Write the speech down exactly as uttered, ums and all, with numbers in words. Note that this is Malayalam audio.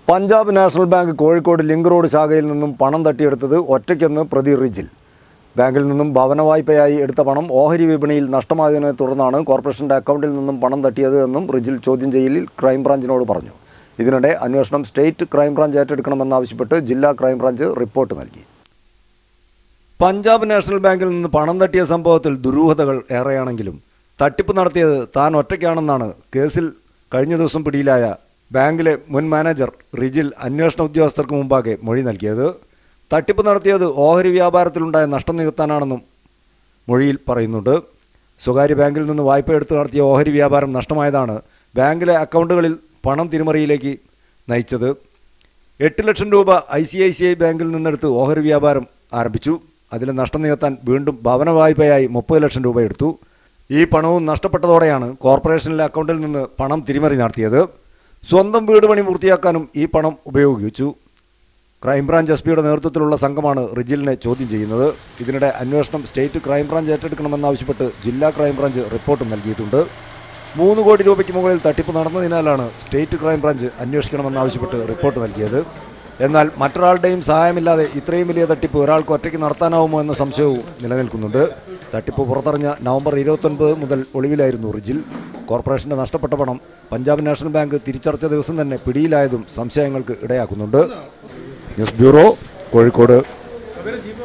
Punjab national bank Kozhikode link road ശാഖയിൽ നിന്നും പണം തട്ടിയെടുത്തത് ഒറ്റയ്ക്കെന്ന് പ്രതി റിജിൽ. ബാങ്കിൽ നിന്നും ഭവന വായ്പയായി എടുത്ത പണം ഓഹരി വിപണിയിൽ നഷ്ടമായതിനെ തുടർന്നാണ് കോർപ്പറേഷൻ്റെ അക്കൗണ്ടിൽ നിന്നും പണം തട്ടിയത് എന്നും റിജിൽ ചോദ്യം ചെയ്യലിൽ ക്രൈംബ്രാഞ്ചിനോട് പറഞ്ഞു. ഇതിനിടെ അന്വേഷണം സ്റ്റേറ്റ് ക്രൈംബ്രാഞ്ച് ഏറ്റെടുക്കണമെന്നാവശ്യപ്പെട്ട് ജില്ലാ ക്രൈംബ്രാഞ്ച് റിപ്പോർട്ട് നൽകി. പഞ്ചാബ് നാഷണൽ ബാങ്കിൽ നിന്ന് പണം തട്ടിയ സംഭവത്തിൽ ദുരൂഹതകൾ ഏറെയാണെങ്കിലും തട്ടിപ്പ് നടത്തിയത് താൻ ഒറ്റയ്ക്കാണെന്നാണ് കേസിൽ കഴിഞ്ഞ ദിവസം പിടിയിലായ ബാങ്കിലെ മുൻ മാനേജർ റിജിൽ അന്വേഷണ ഉദ്യോഗസ്ഥർക്ക് മുമ്പാകെ മൊഴി നൽകിയത്. തട്ടിപ്പ് നടത്തിയത് ഓഹരി വ്യാപാരത്തിലുണ്ടായ നഷ്ടം നികത്താനാണെന്നും മൊഴിയിൽ പറയുന്നുണ്ട്. സ്വകാര്യ ബാങ്കിൽ നിന്ന് വായ്പ എടുത്ത് നടത്തിയ ഓഹരി വ്യാപാരം നഷ്ടമായതാണ് ബാങ്കിലെ അക്കൗണ്ടുകളിൽ പണം തിരിമറിയിലേക്ക് നയിച്ചത്. എട്ട് ലക്ഷം രൂപ I C I C I ബാങ്കിൽ നിന്നെടുത്ത് ഓഹരി വ്യാപാരം ആരംഭിച്ചു. അതിലെ നഷ്ടം നികത്താൻ വീണ്ടും ഭവന വായ്പയായി മുപ്പത് ലക്ഷം രൂപ എടുത്തു. ഈ പണവും നഷ്ടപ്പെട്ടതോടെയാണ് കോർപ്പറേഷനിലെ അക്കൗണ്ടിൽ നിന്ന് പണം തിരിമറി നടത്തിയത്. സ്വന്തം വീട് പണി പൂർത്തിയാക്കാനും ഈ പണം ഉപയോഗിച്ചു. ക്രൈംബ്രാഞ്ച് എസ് പിയുടെ നേതൃത്വത്തിലുള്ള സംഘമാണ് റിജിലിനെ ചോദ്യം ചെയ്യുന്നത്. ഇതിനിടെ അന്വേഷണം സ്റ്റേറ്റ് ക്രൈംബ്രാഞ്ച് ഏറ്റെടുക്കണമെന്നാവശ്യപ്പെട്ട് ജില്ലാ ക്രൈംബ്രാഞ്ച് റിപ്പോർട്ട് നൽകിയിട്ടുണ്ട്. മൂന്ന് കോടി രൂപയ്ക്ക് മുകളിൽ തട്ടിപ്പ് നടന്നതിനാലാണ് സ്റ്റേറ്റ് ക്രൈംബ്രാഞ്ച് അന്വേഷിക്കണമെന്നാവശ്യപ്പെട്ട് റിപ്പോർട്ട് നൽകിയത്. എന്നാൽ മറ്റൊരാളുടെയും സഹായമില്ലാതെ ഇത്രയും വലിയ തട്ടിപ്പ് ഒരാൾക്ക് ഒറ്റയ്ക്ക് നടത്താനാവുമോ എന്ന സംശയവും നിലനിൽക്കുന്നുണ്ട്. തട്ടിപ്പ് പുറത്തറിഞ്ഞ നവംബർ ഇരുപത്തൊൻപത് മുതൽ ഒളിവിലായിരുന്നു റിജിൽ. കോർപ്പറേഷൻ്റെ നഷ്ടപ്പെട്ട പണം പഞ്ചാബ് നാഷണൽ ബാങ്ക് തിരിച്ചടച്ച ദിവസം തന്നെ പിടിയിലായതും സംശയങ്ങൾക്ക് ഇടയാക്കുന്നുണ്ട്. News bureau, Kozhikode.